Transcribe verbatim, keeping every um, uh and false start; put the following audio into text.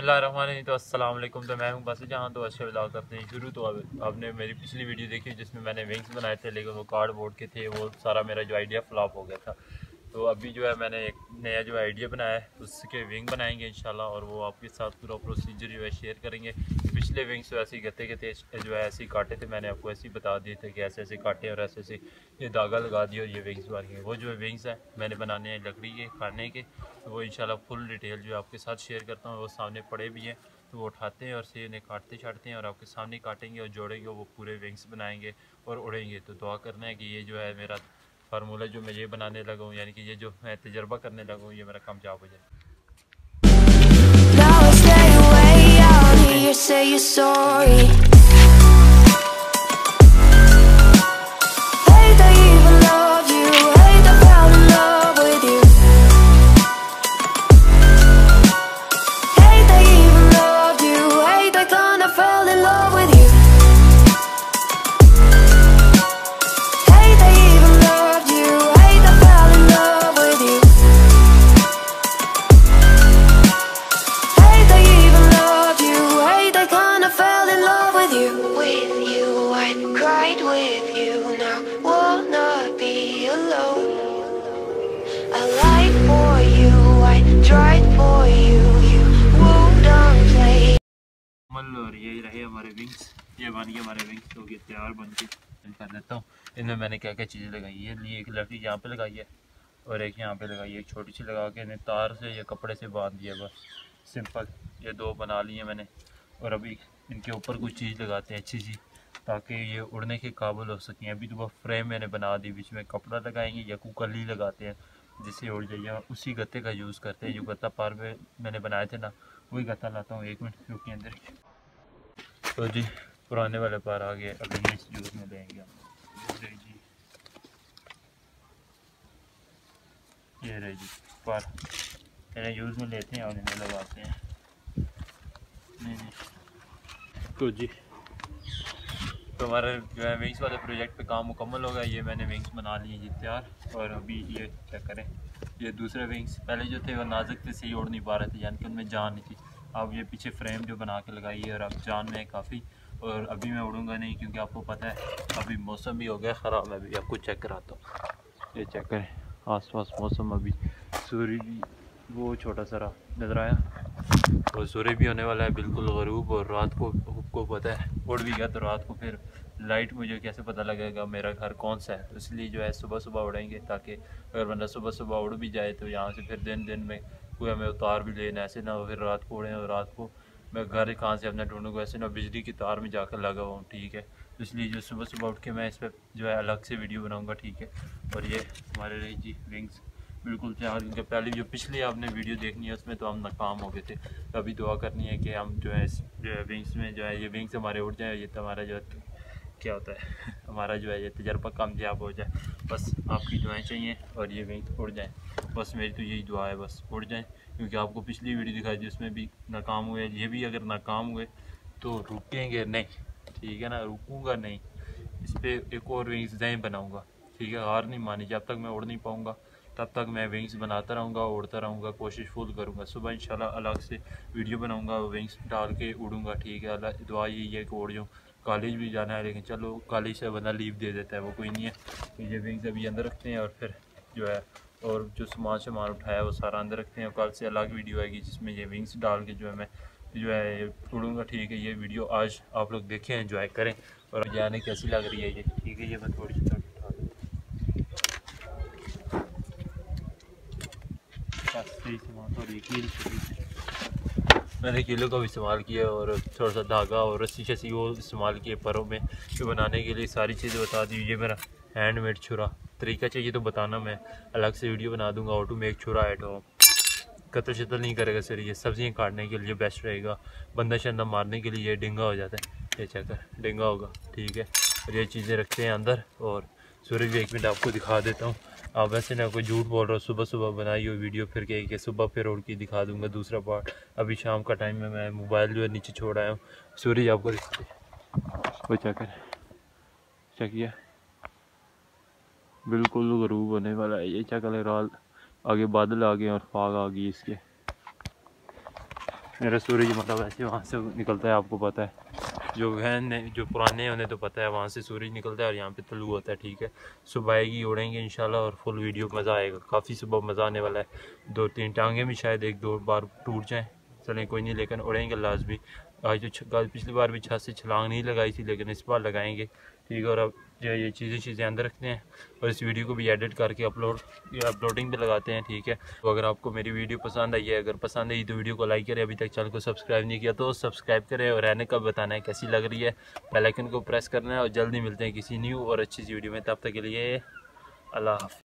बिस्मिल्लाहिर्रहमानिर्रहीम। तो अस्सलाम वालेकुम। तो मैं हूं बस जहां। तो अच्छे व्लॉग करते हैं शुरू। तो अब आपने मेरी पिछली वीडियो देखी जिसमें मैंने विंग्स बनाए थे, लेकिन वो कार्डबोर्ड के थे। वो सारा मेरा जो आइडिया फ्लॉप हो गया था। तो अभी जो है मैंने एक नया जो आइडिया बनाया है उसके विंग बनाएंगे इंशाल्लाह, और वो आपके साथ पूरा प्रोसीजर जो है शेयर करेंगे। पिछले विंग्स तो ऐसे ही गते गते जो है ऐसे ही काटे थे, मैंने आपको ऐसे ही बता दिए थे कि ऐसे ऐसे काटे और ऐसे ऐसे ये धागा लगा दिया और ये विंग्स बन गए। वो जो है विंग्स है मैंने बनाने हैं लकड़ी के खाने के, तो वो इंशाल्लाह फुल डिटेल जो आपके साथ शेयर करता हूँ। वो सामने पड़े भी हैं, तो वो उठाते हैं और से उन्हें काटते छाटते हैं और आपके सामने काटेंगे और जोड़ेंगे, वो पूरे विंग्स बनाएंगे और उड़ेंगे। तो दुआ करना है कि ये जो है मेरा फार्मूला जो मैं ये बनाने लगा हूँ, यानी कि ये जो मैं तजर्बा करने लगा हूँ, ये मेरा कामयाब हो जाए। और यही रहे हमारे विंग्स, ये बन गए हमारे विंग्स हो गए तैयार बन के। कर देता हूँ इनमें मैंने क्या क्या चीज़ें लगाई है। लिए एक लकड़ी यहाँ पे लगाई है और एक यहाँ पे लगाई है, एक छोटी सी लगा के इन्हें तार से या कपड़े से बांध दिया बस सिंपल। ये दो बना ली है मैंने, और अभी इनके ऊपर कुछ चीज़ लगाते हैं अच्छी सी, ताकि ये उड़ने के काबिल हो सकें। अभी तो वह फ्रेम मैंने बना दी, बीच में कपड़ा लगाएंगे या कुकली लगाते हैं जिससे उड़ जाइए। उसी गत्ते का यूज़ करते हैं, जो गत्ता पार में मैंने बनाए थे ना, वही गत्ता लाता हूँ। एक मिनट रुके अंदर। तो जी पुराने वाले पार आ गए, अभी ये इस यूज़ में लेंगे हम। जी ये रहे जी पार, इन्हें यूज़ में लेते हैं और इन्हें लगाते हैं। नहीं नहीं तो जी तो हमारा जो है विंग्स वाले प्रोजेक्ट पे काम मुकम्मल होगा। ये मैंने विंग्स बना लिए जी तैयार, और अभी ये क्या करें, ये दूसरे विंग्स पहले जो थे वो नाजुक थे, सही उड़ नहीं पा रहे थे, यानी कि उनमें जान नहीं थी। अब ये पीछे फ्रेम जो बना के लगाई है और अब जान में काफ़ी, और अभी मैं उड़ूंगा नहीं क्योंकि आपको पता है अभी मौसम भी हो गया ख़राब। मैं भी आपको चेक कराता हूँ, ये चेक करें आस पास मौसम। अभी सूर्य भी वो छोटा सा नज़र आया, और सूर्य भी होने वाला है बिल्कुल गरूब, और रात को आपको पता है उड़ भी गया तो रात को फिर लाइट मुझे कैसे पता लगेगा मेरा घर कौन सा है। तो इसलिए जो है सुबह सुबह उड़ेंगे, ताकि अगर बंदा सुबह सुबह उड़ भी जाए तो यहाँ से फिर दिन दिन में कोई हमें उतार भी लेना, ऐसे ना हो फिर रात को उड़ें और रात को मैं घर कहाँ से अपना ढूंढूंगा, ऐसे ना बिजली की तार में जाकर लगा हुआ हूँ। ठीक है, तो इसलिए जो सुबह सुबह उठ के मैं इस पर जो है अलग से वीडियो बनाऊँगा। ठीक है, और ये हमारे रही जी विंग्स बिल्कुल तैयार। क्योंकि पहले जो पिछली आपने वीडियो देखनी है उसमें तो हम नाकाम हो गए थे, तो अभी दुआ करनी है कि हम जो है जो है विंग्स में जो है ये विंग्स हमारे उड़ जाए। ये तो हमारा जो है क्या होता है हमारा जो है ये तजर्बा कामयाब हो जाए। बस आपकी दुआएं चाहिए और ये विंग्स उड़ जाए, बस मेरी तो यही दुआ है, बस उड़ जाए। क्योंकि आपको पिछली वीडियो दिखाई थी उसमें भी नाकाम हुए, ये भी अगर नाकाम हुए तो रुकेंगे नहीं। ठीक है ना, रुकूंगा नहीं, इस पर एक और विंग्स नए बनाऊँगा। ठीक है, हार नहीं मानी, जब तक मैं उड़ नहीं पाऊँगा तब तक मैं विंग्स बनाता रहूँगा, उड़ता रहूँगा, कोशिश फुल करूँगा। सुबह इंशाल्लाह अलग से वीडियो बनाऊँगा, विंग्स डाल के उड़ूँगा। ठीक है, अल्लाह दुआ यही है कि उड़ जाऊँ। कॉलेज भी जाना है, लेकिन चलो कॉलेज से बंदा लीव दे देता है, वो कोई नहीं है। तो ये विंग्स अभी अंदर रखते हैं और फिर जो है और जो सामान सामान उठाया वो सारा अंदर रखते हैं। कल से अलग वीडियो आएगी जिसमें ये विंग्स डाल के जो है मैं जो है उड़ूँगा। ठीक है, ये वीडियो आज आप लोग देखें, एंजॉय करें, और जाने कैसी लग रही है ये। ठीक है, ये मैं थोड़ी सी सही सामान थोड़ी कील मैंने कीलों का भी इस्तेमाल किया, और थोड़ा सा धागा और रस्सी शस्सी वो इस्तेमाल किए परों में जो बनाने के लिए। सारी चीज़ें बता दी। ये मेरा हैंडमेड छुरा, तरीका चाहिए तो बताना, मैं अलग से वीडियो बना दूंगा। ऑटो में एक छुरा एट हो, कतल शतल नहीं करेगा सर। ये सब्जियाँ काटने के लिए बेस्ट रहेगा, बंदा शंदा मारने के लिए ये डिंगा हो जाता है। ये चक्कर डिंगा होगा। ठीक है, और ये चीज़ें रखते हैं अंदर। और सूरज भी एक मिनट आपको दिखा देता हूँ। आप वैसे ना कोई झूठ बोल रहा हो, सुबह सुबह बनाई हो वीडियो, फिर कही कि सुबह फिर उड़ के दिखा दूंगा दूसरा पार्ट। अभी शाम का टाइम में मैं मोबाइल जो है नीचे छोड़ आया हूँ। सूरज आपको दिखाते वो चक्कर चकिया बिल्कुल गरूब होने वाला है। ये चक्कर रात आगे बादल आ गए और फाग आ गई इसके। मेरा सूरज मतलब ऐसे वहाँ से निकलता है, आपको पता है। जो है जो पुराने उन्हें तो पता है, वहाँ से सूरज निकलता है और यहाँ पे तलू होता है, ठीक है। सुबह आएगी, उड़ेंगे इंशाल्लाह और फुल वीडियो मज़ा आएगा, काफ़ी सुबह मज़ा आने वाला है। दो तीन टांगे भी शायद एक दो बार टूट जाएँ, चलें कोई नहीं, लेकिन उड़ेंगे लाजमी। आज जो पिछली बार भी छत से छलांग नहीं लगाई थी, लेकिन इस बार लगाएंगे, ठीक है। और अब जो ये चीज़ें चीज़ें अंदर रखते हैं और इस वीडियो को भी एडिट करके अपलोड या अपलोडिंग पे लगाते हैं, ठीक है। तो अगर आपको मेरी वीडियो पसंद आई है, अगर पसंद आई तो वीडियो को लाइक करें, अभी तक चैनल को सब्सक्राइब नहीं किया तो सब्सक्राइब करें, और रहने का बताना है कैसी लग रही है, बेल आइकन को प्रेस करना है। और जल्दी मिलते हैं किसी न्यू और अच्छी सी वीडियो में, तब तक के लिए अल्लाह हाफ़िज़।